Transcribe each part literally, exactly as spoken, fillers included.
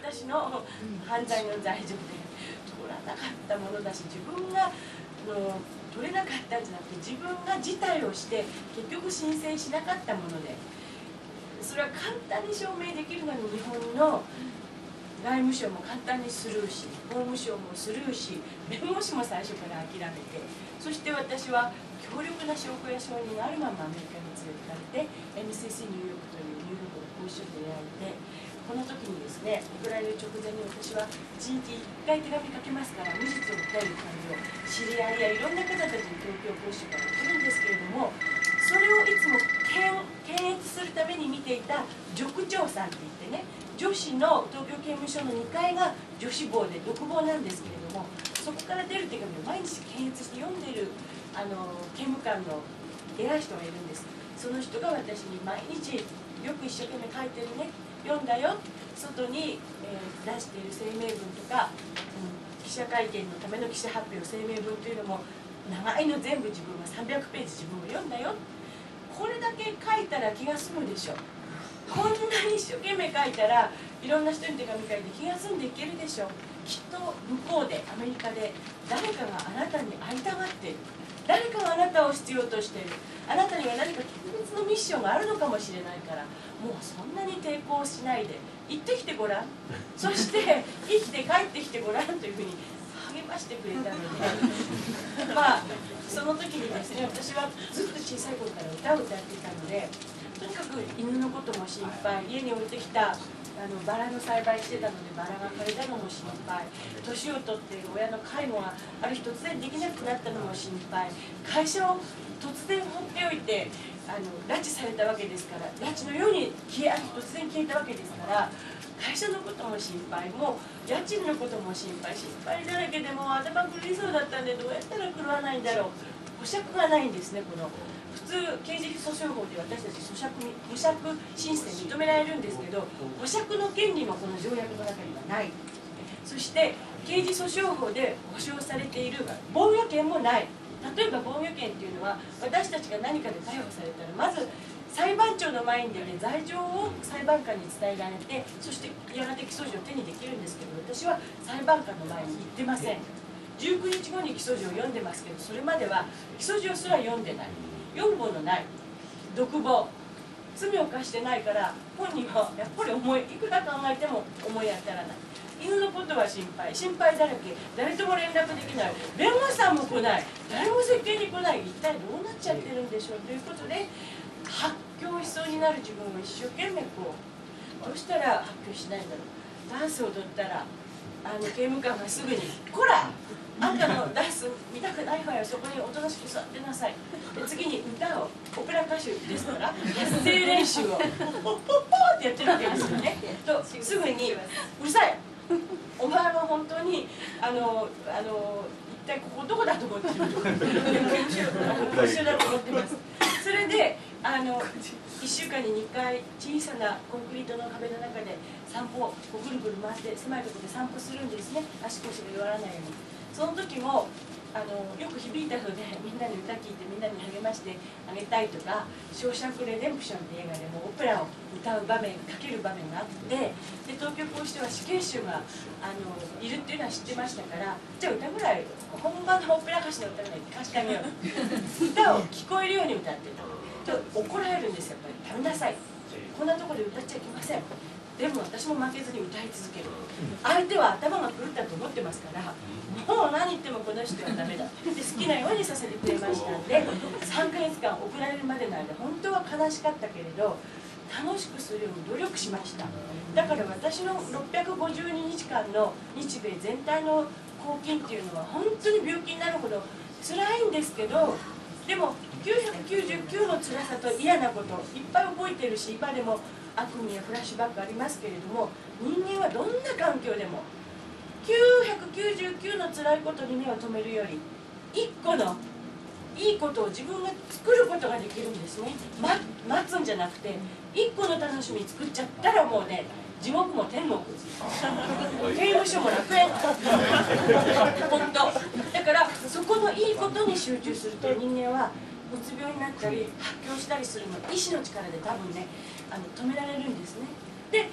私の犯罪の罪状で取らなかったものだし、自分がの取れなかったんじゃなくて自分が辞退をして結局申請しなかったもので、それは簡単に証明できるのに日本の外務省も簡単にスルーし、法務省もスルーし、弁護士も最初から諦めて、そして私は強力な証拠や証人があるままアメリカに連れてかれて エムシーシー ニューヨークというニューヨークの公衆でやられて、この時にですね、送られる直前に私はいちにちいっかい手紙書けますから無実を訴える感じを知り合いやいろんな方たちに東京公衆から送るんですけれども、それをいつも検閲するために見ていた塾長さんって言ってね、女子の東京刑務所のにかいが女子房で独房なんですけれども、そこから出る手紙を毎日検閲して読んでるあの刑務官の偉い人がいるんです。その人が私に毎日よく一生懸命書いてるね、読んだよ、外に、えー、出している声明文とか、うん、記者会見のための記者発表声明文というのも長いの全部自分はさんびゃくページ自分も読んだよ、これだけ書いたら気が済むでしょ。こんなに一生懸命書いたらいろんな人に手紙書いて気が済んでいけるでしょ。きっと向こうでアメリカで誰かがあなたに会いたがっている、誰かがあなたを必要としている、あなたには何か特別のミッションがあるのかもしれないから、もうそんなに抵抗しないで行ってきてごらん、そして生きて帰ってきてごらんというふうに励ましてくれたのでまあその時にですね、私はずっと小さい頃から歌を歌っていたので、とにかく犬のことも心配、家に置いてきたあのバラの栽培してたのでバラが枯れたのも心配、年を取っている親の介護がある日突然できなくなったのも心配、会社を突然放っておいてあの拉致されたわけですから、拉致のように消え突然消えたわけですから、会社のことも心配、もう家賃のことも心配、心配だらけでもう頭狂いそうだったんで、どうやったら狂わないんだろう、保釈がないんですね。この普通刑事訴訟法で私たち保釈保釈申請認められるんですけど、保釈の権利もこの条約の中にはない。そして刑事訴訟法で保障されている防御権もない。例えば防御権っていうのは、私たちが何かで逮捕されたらまず裁判長の前に出て罪状を裁判官に伝えられて、そしてやがて起訴状を手にできるんですけど、私は裁判官の前に行ってません。じゅうくにちごに起訴状を読んでますけど、それまでは起訴状すら読んでない、読むものない、独房、罪を犯してないから本人はやっぱり思いいくら考えても思い当たらない。犬のことは心配、心配だらけ、誰とも連絡できない、弁護士さんも来ない、誰も接見に来ない、一体どうなっちゃってるんでしょうということで、発狂しそうになる自分を一生懸命こう、どうしたら発狂しないんだろう、ダンスを踊ったらあの刑務官がすぐに「こらあんたのダンス見たくないわよ、そこにおとなしく座ってなさい」で次に歌を、オペラ歌手ですから発声練習をポッポッポッってやってるわけですよね。とすぐに「うるさい、お前は本当にあのあの一体ここどこだと思ってるの？公衆だと思ってます」。それであのいっしゅうかんににかい小さなコンクリートの壁の中で散歩をぐるぐる回って狭いところで散歩するんですね、足腰が弱らないように。その時もあのよく響いたので、みんなに歌聴いてみんなに励ましてあげたいとか、「ショーシャンク・レデンプション」って映画でもオペラを歌う場面、かける場面があって、で東京公視では死刑囚があのいるっていうのは知ってましたから、じゃあ歌ぐらい本場のオペラ歌手の歌ぐらい聴かせてあげよう歌を聞こえるように歌ってたと怒られるんですよ。やっぱりやめなさい、こんなところで歌っちゃいけません。でも私も負けずに歌い続ける。相手は頭が狂ったと思ってますから、もう何言ってもこの人はダメだで好きなようにさせてくれましたんで、さんかげつかん送られるまでの間本当は悲しかったけれど楽しくするように努力しました。だから私のろっぴゃくごじゅうににちかんの日米全体の拘禁っていうのは本当に病気になるほど辛いんですけど、でもきゅうひゃくきゅうじゅうきゅうの辛さと嫌なこといっぱい覚えてるし、今でも悪夢やフラッシュバックありますけれども、人間はどんな環境でもきゅうひゃくきゅうじゅうきゅうの辛いことに目を留めるよりいっこのいいことを自分が作ることができるんですね。ま、待つんじゃなくていっこの楽しみ作っちゃったらもうね、地獄も天国刑務所も楽園本当だから、そこのいいことに集中すると人間はうつ病になったり発狂したりするの意志の力で多分ねあの止められるんですね。で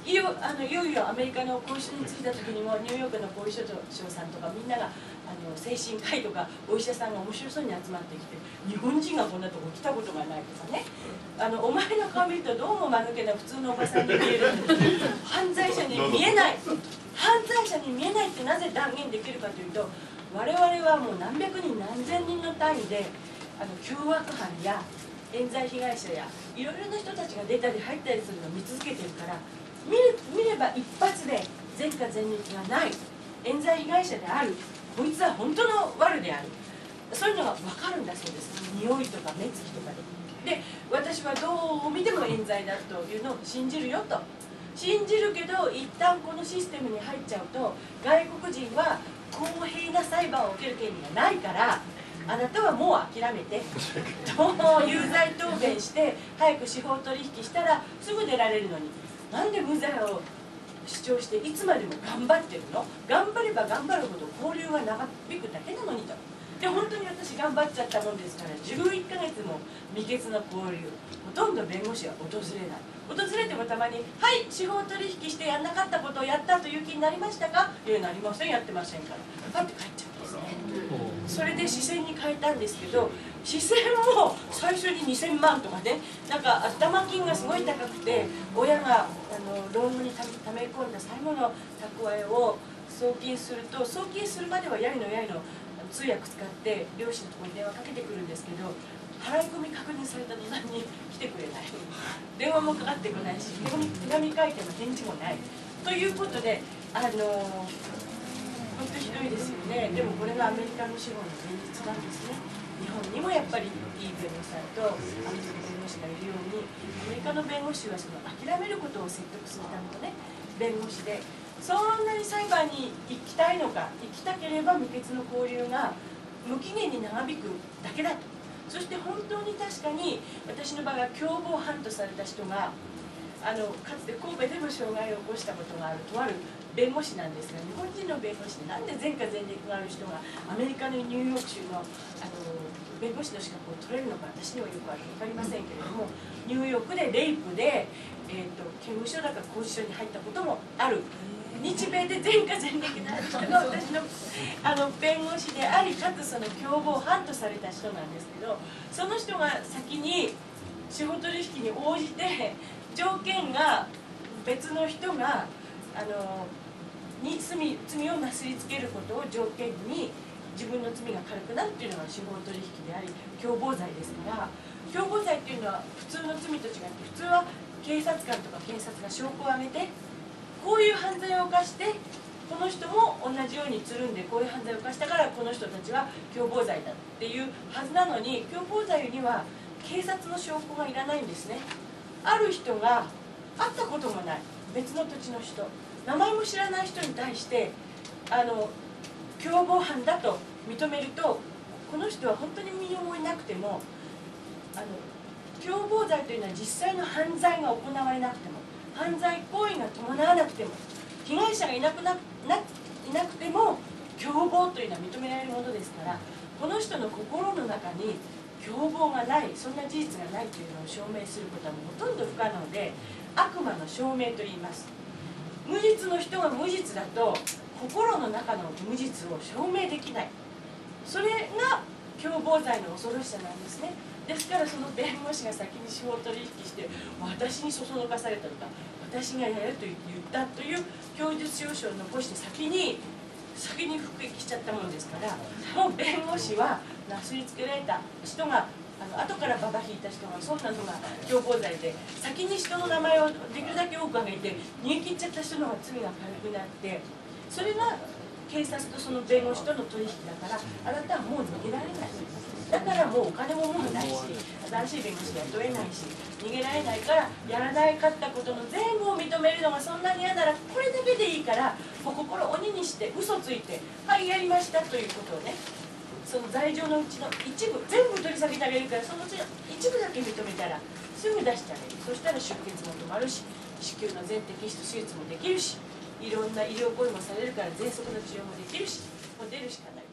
いよあのいよいよアメリカの後遺症についた時にもニューヨークの後遺症さんとかみんながあの精神科医とかお医者さんが面白そうに集まってきて、日本人がこんなとこ来たことがないとかね、あのお前の顔見るとどうも間抜けな普通のおばさんに見えるのに犯罪者に見えない、犯罪者に見えないってなぜ断言できるかというと、我々はもう何百人何千人の単位であの凶悪犯や冤罪被害者やいろいろな人たちが出たり入ったりするのを見続けてるから、見る見れば一発で前科前歴がない冤罪被害者である、こいつは本当の悪である、そういうのが分かるんだそうです。匂いとか目つきとかで。で私はどう見ても冤罪だというのを信じるよと。信じるけど一旦このシステムに入っちゃうと外国人は公平な裁判を受ける権利がないから、あなたはもう諦めて有罪答弁して早く司法取引したらすぐ出られるのに、なんで無罪を主張していつまでも頑張ってるの、頑張れば頑張るほど交留は長引くだけなのにと。で本当に私頑張っちゃったもんですからじゅういっかげつも未決の交留、ほとんど弁護士は訪れない。訪れてもたまに「はい司法取引してやんなかったことをやったという気になりましたか?」「いやなりません、やってませんから」パッて帰っちゃうんですね。それで視線に変えたんですけど、視線も最初ににせんまんとかね、なんか頭金がすごい高くて親があの老後にため込んだ最後の蓄えを送金すると、送金するまではやいのやいの通訳使って両親のところに電話かけてくるんですけど、払い込み確認された途端に来てくれない、電話もかかってこないし、手紙手紙書いても返事もないということで、あの本当ひどいですよね。でもこれがアメリカの司法の現実なんですね。日本にもやっぱりいい弁護士さんとアメリカの弁護士がいるように、アメリカの弁護士はその諦めることを説得するためのね弁護士で、そんなに裁判に行きたいのか、行きたければ未決の交留が無期限に長引くだけだと。そして本当に確かに私の場合は共謀犯とされた人があのかつて神戸でも傷害を起こしたことがあるとある弁護士なんですが、日本人の弁護士でなんで前科前歴がある人がアメリカのニューヨーク州のあの弁護士の資格を取れるのか私にはよく分かりませんけれども、ニューヨークでレイプで、えー、と刑務所だから拘置所に入ったこともある。日米で前科前歴のある人が私のあの弁護士であり、かつその共謀犯とされた人なんですけど、その人が先に司法取引に応じて条件が別の人があのに罪罪をなすりつけることを条件に自分の罪が軽くなるっていうのが司法取引であり共謀罪ですから、共謀罪っていうのは普通の罪と違って、普通は警察官とか検察が証拠を挙げてこういう犯罪を犯してこの人も同じようにつるんでこういう犯罪を犯したからこの人たちは共謀罪だっていうはずなのに、共謀罪には警察の証拠がいらないんですね。ある人が会ったこともない別の土地の人、名前も知らない人に対してあの共謀犯だと認めると、この人は本当に身に覚えなくてもあの共謀罪というのは実際の犯罪が行われなくても犯罪行為が伴わなくても被害者がいなくなないなくても共謀というのは認められるものですから、この人の心の中に共謀がない、そんな事実がないというのを証明することはもうほとんど不可能で、悪魔の証明と言います。無実の人が無実だと心の中の無実を証明できない、それが共謀罪の恐ろしさなんですね。ですからその弁護士が先に司法取引して私にそそのかされたとか私がやると言ったという供述調書を残して先に先に服役しちゃったものですから、もう弁護士はなすりつけられた人があの後からババ引いた人がそんなのが共謀罪で、先に人の名前をできるだけ多く挙げて逃げ切っちゃった人の方が罪が軽くなって、それが警察とその弁護士との取引だから、あなたはもう逃げられない。だからもうお金ももうないし新しい弁護士雇えないし逃げられないから、やらなかったことの全部を認めるのがそんなに嫌ならこれだけでいいからもう心を鬼にして嘘ついてはいやりましたということをね、その罪状のうちの一部全部取り下げてあげるから、そのうちの一部だけ認めたらすぐ出してあげる。そしたら出血も止まるし子宮の全摘出手術もできるしいろんな医療行為もされるから喘息の治療もできるしもう出るしかない。